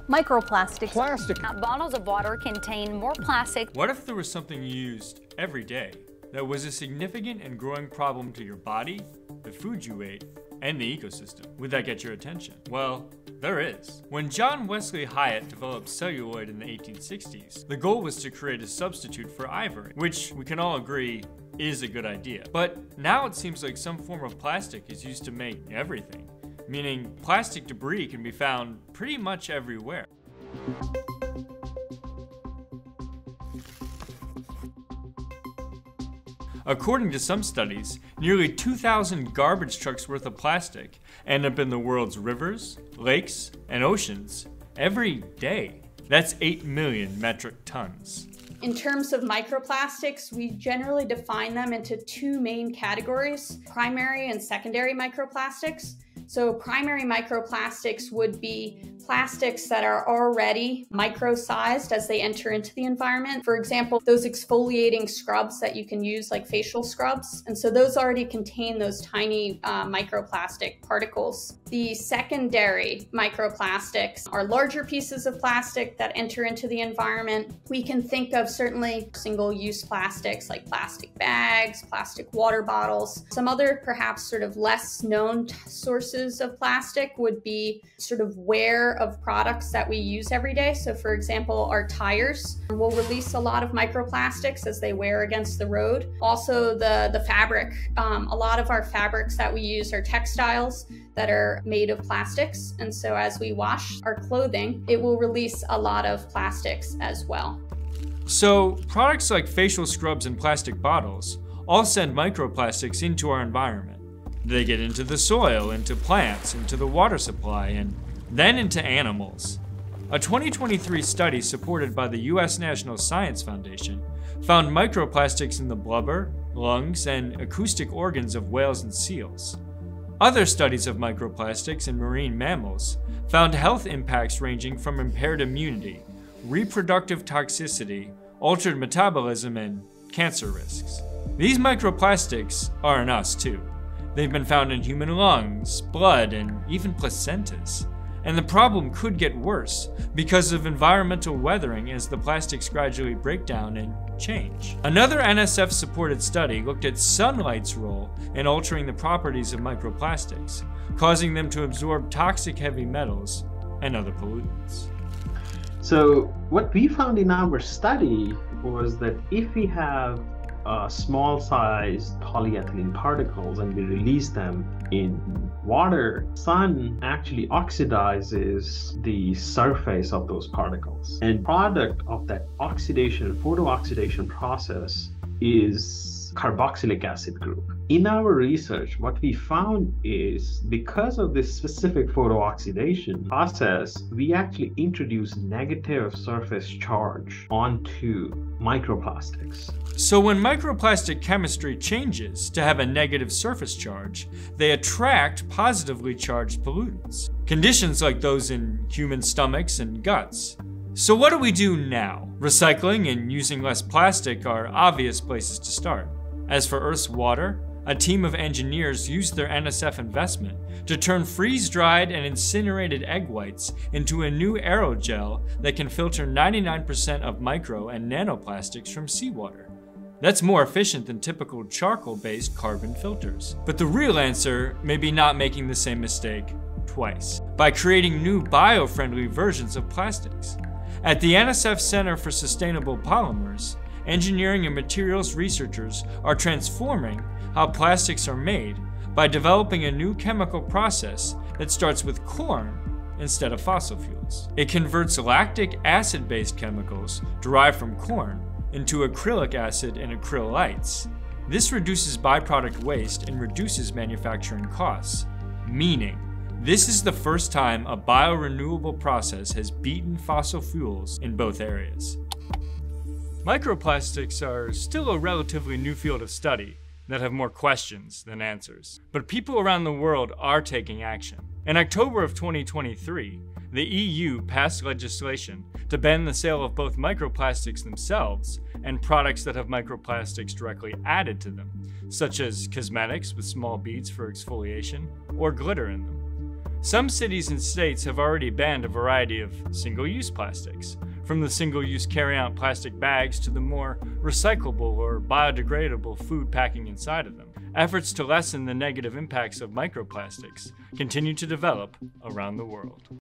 Microplastics. Plastic. Bottles of water contain more plastic. What if there was something you used every day that was a significant and growing problem to your body, the food you ate, and the ecosystem? Would that get your attention? Well, there is. When John Wesley Hyatt developed celluloid in the 1860s, the goal was to create a substitute for ivory, which we can all agree is a good idea. But now it seems like some form of plastic is used to make everything, meaning plastic debris can be found pretty much everywhere. According to some studies, nearly 2,000 garbage trucks worth of plastic end up in the world's rivers, lakes, and oceans every day. That's 8 million metric tons. In terms of microplastics, we generally define them into two main categories: primary and secondary microplastics. So primary microplastics would be plastics that are already micro-sized as they enter into the environment. For example, those exfoliating scrubs that you can use, like facial scrubs. And so those already contain those tiny microplastic particles. The secondary microplastics are larger pieces of plastic that enter into the environment. We can think of certainly single-use plastics like plastic bags, plastic water bottles. Some other perhaps sort of less known sources of plastic would be sort of wear of products that we use every day. So for example, our tires will release a lot of microplastics as they wear against the road. Also the fabric. A lot of our fabrics that we use are textiles that are made of plastics. And so as we wash our clothing, it will release a lot of plastics as well. So products like facial scrubs and plastic bottles all send microplastics into our environment. They get into the soil, into plants, into the water supply, and then into animals. A 2023 study supported by the US National Science Foundation found microplastics in the blubber, lungs, and acoustic organs of whales and seals. Other studies of microplastics in marine mammals found health impacts ranging from impaired immunity, reproductive toxicity, altered metabolism, and cancer risks. These microplastics are in us too. They've been found in human lungs, blood, and even placentas. And the problem could get worse because of environmental weathering as the plastics gradually break down and change. Another NSF-supported study looked at sunlight's role in altering the properties of microplastics, causing them to absorb toxic heavy metals and other pollutants. So what we found in our study was that if we have small-sized polyethylene particles and we release them in water, sun actually oxidizes the surface of those particles. And product of that oxidation, photooxidation process is carboxylic acid group. In our research, what we found is because of this specific photooxidation process, we actually introduce negative surface charge onto microplastics. So when microplastic chemistry changes to have a negative surface charge, they attract positively charged pollutants. Conditions like those in human stomachs and guts. So what do we do now? Recycling and using less plastic are obvious places to start. As for Earth's water, a team of engineers used their NSF investment to turn freeze-dried and incinerated egg whites into a new aerogel that can filter 99% of micro and nanoplastics from seawater. That's more efficient than typical charcoal-based carbon filters. But the real answer may be not making the same mistake twice, by creating new bio-friendly versions of plastics. At the NSF Center for Sustainable Polymers, engineering and materials researchers are transforming how plastics are made by developing a new chemical process that starts with corn instead of fossil fuels. It converts lactic acid-based chemicals derived from corn into acrylic acid and acrylites. This reduces byproduct waste and reduces manufacturing costs, meaning this is the first time a biorenewable process has beaten fossil fuels in both areas. Microplastics are still a relatively new field of study that have more questions than answers. But people around the world are taking action. In October of 2023, the EU passed legislation to ban the sale of both microplastics themselves and products that have microplastics directly added to them, such as cosmetics with small beads for exfoliation or glitter in them. Some cities and states have already banned a variety of single-use plastics, from the single-use carry-out plastic bags to the more recyclable or biodegradable food packing inside of them. Efforts to lessen the negative impacts of microplastics continue to develop around the world.